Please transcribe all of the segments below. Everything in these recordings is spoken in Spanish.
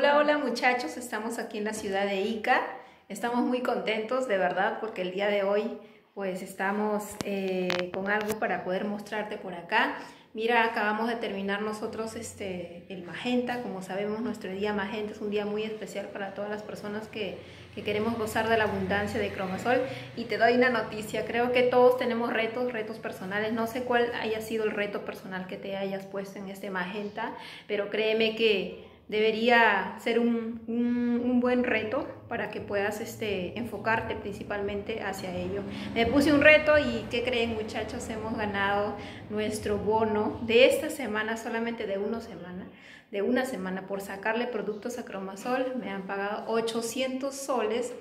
Hola, hola muchachos, estamos aquí en la ciudad de Ica. Estamos muy contentos, de verdad, porque el día de hoy pues estamos con algo para poder mostrarte por acá. Mira, acabamos de terminar nosotros el Magenta. Como sabemos, nuestro día Magenta es un día muy especial para todas las personas que queremos gozar de la abundancia de Cromasol. Y te doy una noticia, creo que todos tenemos retos personales. No sé cuál haya sido el reto personal que te hayas puesto en este Magenta, pero créeme que debería ser un buen reto para que puedas enfocarte principalmente hacia ello. Me puse un reto y ¿qué creen, muchachos? Hemos ganado nuestro bono de esta semana, solamente de una semana por sacarle productos a Cromasol. Me han pagado 800 soles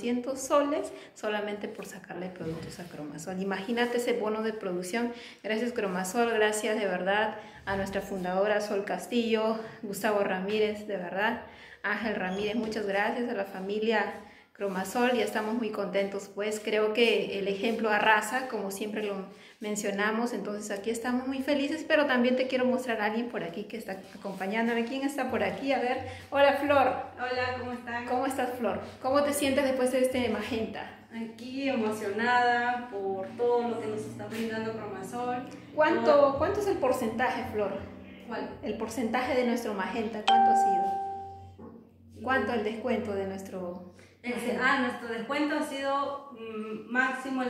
solamente por sacarle productos a Cromasol. Imagínate ese bono de producción. Gracias Cromasol, gracias de verdad a nuestra fundadora Sol Castillo, Gustavo Ramírez, de verdad, Ángel Ramírez, muchas gracias a la familia Cromasol. Ya estamos muy contentos, pues creo que el ejemplo arrasa, como siempre lo mencionamos. Entonces aquí estamos muy felices, pero también te quiero mostrar a alguien por aquí que está acompañándome. ¿Quién está por aquí? A ver, hola Flor. Hola, ¿cómo están? ¿Cómo estás, Flor? ¿Cómo te sientes después de este Magenta? Aquí emocionada por todo lo que nos está brindando Cromasol. ¿Cuánto es el porcentaje, Flor? ¿Cuál? El porcentaje de nuestro Magenta, ¿cuánto ha sido? ¿Cuánto el descuento de nuestro Magenta? Nuestro descuento ha sido máximo el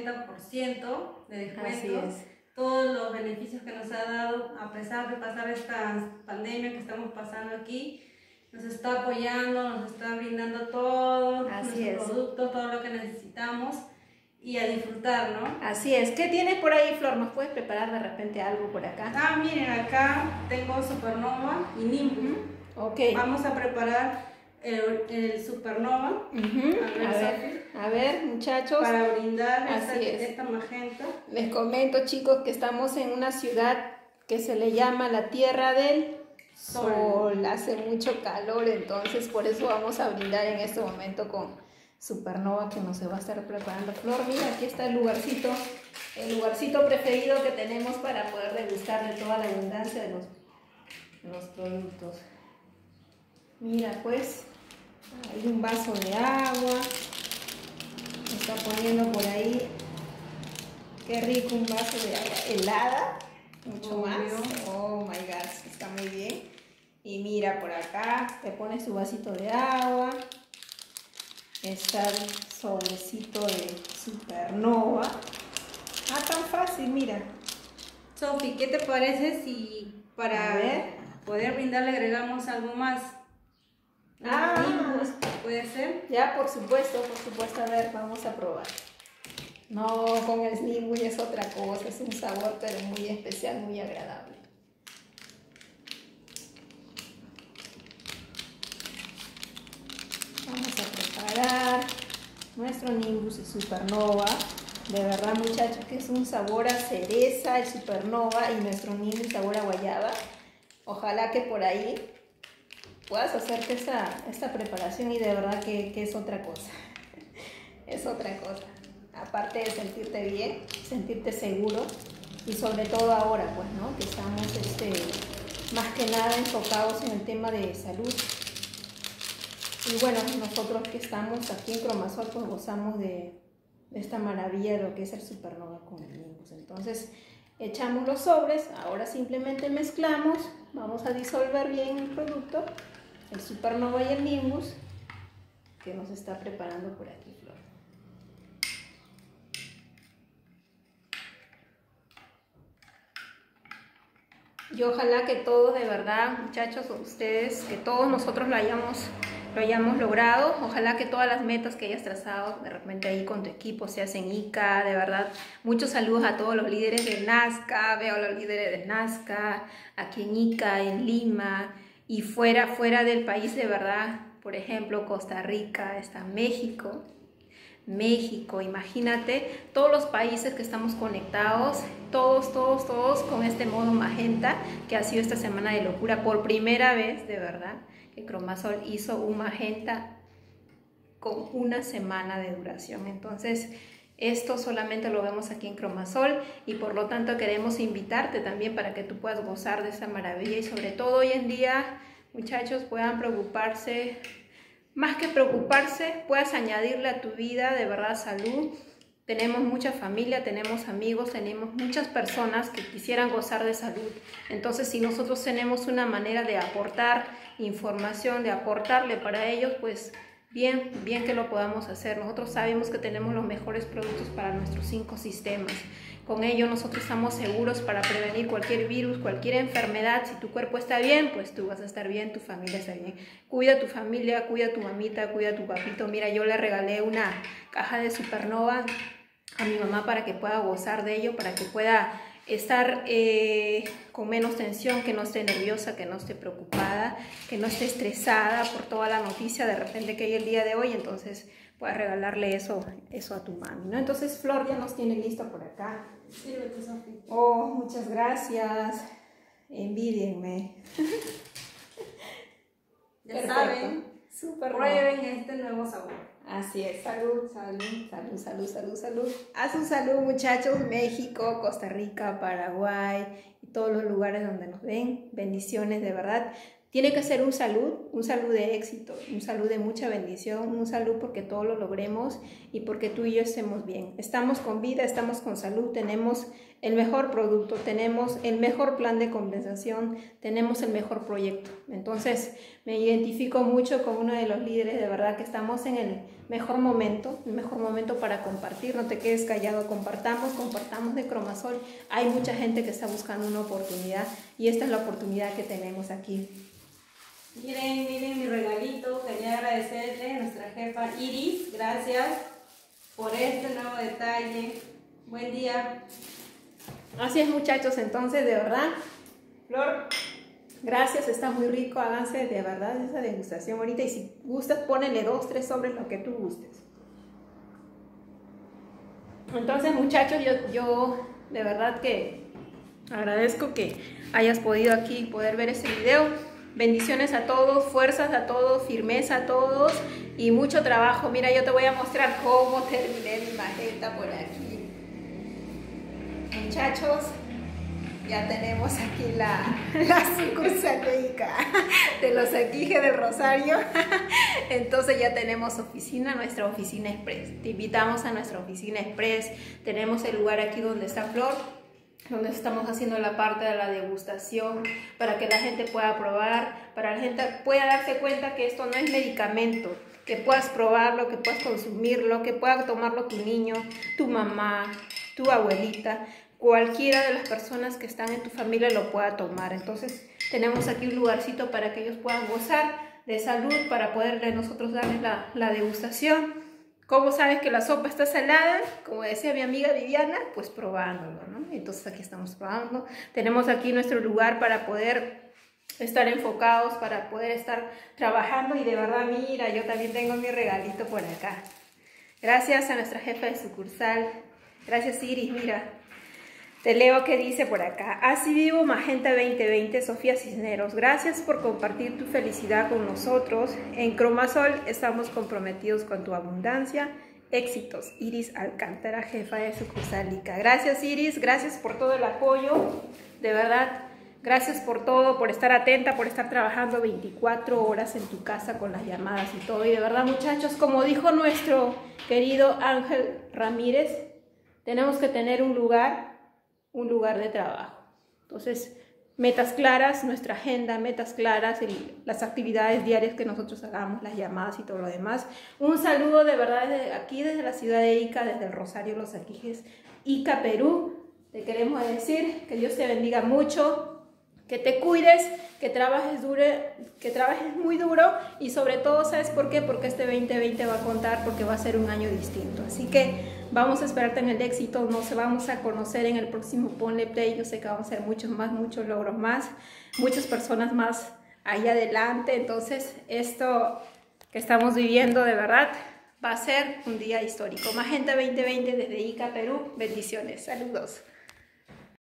70% de descuento. Así es. Todos los beneficios que nos ha dado, a pesar de pasar esta pandemia que estamos pasando aquí, nos está apoyando, nos está brindando todo, nuestros productos, todo lo que necesitamos y a disfrutar, ¿no? Así es. ¿Qué tienes por ahí, Flor? ¿Nos puedes preparar de repente algo por acá? Miren, acá tengo Supernova y Nimbus. Okay. Vamos a preparar el Supernova. A ver, muchachos. Para brindar esta Magenta. Les comento, chicos, que estamos en una ciudad que se le llama la Tierra del Sol. Hace mucho calor, entonces por eso vamos a brindar en este momento con Supernova, que nos se va a estar preparando. Flor, mira, aquí está el lugarcito preferido que tenemos para poder degustar de toda la abundancia de los productos. Mira, pues, hay un vaso de agua, me está poniendo por ahí, qué rico, un vaso de agua helada, mucho más. Oh my God, está muy bien. Y mira, por acá te pones tu vasito de agua. Está el solecito de Supernova. Tan fácil, mira. Sofi, ¿qué te parece si para poder brindar le agregamos algo más? Nimbus, ¿puede ser? Ya, por supuesto, a ver, vamos a probar. No, con el Nimbus es otra cosa, es un sabor pero muy especial, muy agradable. Vamos a preparar nuestro Nimbus y Supernova. De verdad, muchachos, que es un sabor a cereza, el Supernova, y nuestro Nimbus sabor a guayaba. Ojalá que por ahí puedas hacerte esta preparación y de verdad que es otra cosa. Es otra cosa. Aparte de sentirte bien, sentirte seguro, y sobre todo ahora, pues, ¿no? Que estamos más que nada enfocados en el tema de salud. Y bueno, nosotros que estamos aquí en Cromasol, pues gozamos de esta maravilla de lo que es el Supernova con el Nimbus. Entonces, echamos los sobres, ahora simplemente mezclamos, vamos a disolver bien el producto, el Supernova y el Nimbus, que nos está preparando por aquí, Flor. Y ojalá que todos, de verdad, muchachos, ustedes, que todos nosotros lo hayamos logrado. Ojalá que todas las metas que hayas trazado de repente ahí con tu equipo se hacen Ica, de verdad. Muchos saludos a todos los líderes de Nazca, veo a los líderes de Nazca, aquí en Ica, en Lima y fuera del país, de verdad. Por ejemplo, Costa Rica, está México, imagínate, todos los países que estamos conectados, todos con este modo Magenta, que ha sido esta semana de locura, por primera vez, de verdad, que Cromasol hizo un Magenta con una semana de duración. Entonces, esto solamente lo vemos aquí en Cromasol y por lo tanto queremos invitarte también para que tú puedas gozar de esa maravilla y sobre todo hoy en día muchachos, puedan preocuparse, más que preocuparse, puedas añadirle a tu vida de verdad salud. Tenemos mucha familia, tenemos amigos, tenemos muchas personas que quisieran gozar de salud. Entonces, si nosotros tenemos una manera de aportar información, de aportarle para ellos, pues bien que lo podamos hacer. Nosotros sabemos que tenemos los mejores productos para nuestros 5 sistemas. Con ello nosotros estamos seguros para prevenir cualquier virus, cualquier enfermedad. Si tu cuerpo está bien, pues tú vas a estar bien, tu familia está bien. Cuida a tu familia, cuida a tu mamita, cuida a tu papito. Mira, yo le regalé una caja de Supernova a mi mamá para que pueda gozar de ello, para que pueda estar con menos tensión, que no esté nerviosa, que no esté preocupada, que no esté estresada por toda la noticia de repente que hay el día de hoy. Entonces puedes regalarle eso a tu mami, ¿no? Entonces Flor ya nos tiene listo por acá. Sírvete, Sofi. Oh, muchas gracias. Envídienme. Ya saben, prueben este nuevo sabor. Así es, salud, salud, salud, salud, salud, salud. A su salud, muchachos. México, Costa Rica, Paraguay y todos los lugares donde nos ven. Bendiciones, de verdad. Tiene que ser un salud de éxito, un salud de mucha bendición, un salud porque todo lo logremos y porque tú y yo estemos bien. Estamos con vida, estamos con salud, tenemos el mejor producto, tenemos el mejor plan de compensación, tenemos el mejor proyecto. Entonces me identifico mucho con uno de los líderes, de verdad que estamos en el mejor momento para compartir. No te quedes callado, compartamos de Cromasol. Hay mucha gente que está buscando una oportunidad y esta es la oportunidad que tenemos aquí. Miren mi regalito. Quería agradecerle a nuestra jefa Iris. Gracias por este nuevo detalle. Buen día. Así es, muchachos. Entonces, de verdad, Flor, gracias. Está muy rico. Háganse de verdad esa degustación ahorita. Y si gustas, ponele 2, 3 sobres, lo que tú gustes. Entonces, muchachos, yo de verdad que agradezco que hayas podido aquí poder ver este video. Bendiciones a todos, fuerzas a todos, firmeza a todos y mucho trabajo. Mira, yo te voy a mostrar cómo terminé mi majeta por aquí. Muchachos, ya tenemos aquí la sucursal de Ica, de los Aquijes del Rosario. Entonces ya tenemos oficina, nuestra oficina express. Te invitamos a nuestra oficina express. Tenemos el lugar aquí donde está Flor, donde estamos haciendo la parte de la degustación para que la gente pueda probar, para que la gente pueda darse cuenta que esto no es medicamento, que puedas probarlo, que puedas consumirlo, que pueda tomarlo tu niño, tu mamá, tu abuelita, cualquiera de las personas que están en tu familia lo pueda tomar. Entonces tenemos aquí un lugarcito para que ellos puedan gozar de salud, para poderle nosotros darles la degustación. ¿Cómo sabes que la sopa está salada? Como decía mi amiga Viviana, pues probándolo, ¿no? Entonces aquí estamos probando. Tenemos aquí nuestro lugar para poder estar enfocados, para poder estar trabajando. Y de verdad, mira, yo también tengo mi regalito por acá. Gracias a nuestra jefa de sucursal. Gracias, Iris, mira. Te leo qué dice por acá. Así vivo Magenta 2020, Sofía Cisneros. Gracias por compartir tu felicidad con nosotros. En Cromasol estamos comprometidos con tu abundancia. Éxitos. Iris Alcántara, jefa de sucursal Ica. Gracias, Iris. Gracias por todo el apoyo. De verdad, gracias por todo, por estar atenta, por estar trabajando 24 horas en tu casa con las llamadas y todo. Y de verdad, muchachos, como dijo nuestro querido Ángel Ramírez, tenemos que tener un lugar de trabajo. Entonces, metas claras, nuestra agenda, metas claras, las actividades diarias que nosotros hagamos, las llamadas y todo lo demás. Un saludo de verdad desde aquí, desde la ciudad de Ica, desde el Rosario, Los Aquijes, Ica, Perú. Te queremos decir que Dios te bendiga mucho, que te cuides, que trabajes muy duro y sobre todo, ¿sabes por qué? Porque este 2020 va a contar, porque va a ser un año distinto. Así que vamos a esperarte en el éxito, nos vamos a conocer en el próximo Ponle Play. Yo sé que vamos a hacer muchos logros más, muchas personas más ahí adelante. Entonces, esto que estamos viviendo de verdad va a ser un día histórico. Magenta 2020 desde Ica, Perú. Bendiciones, saludos.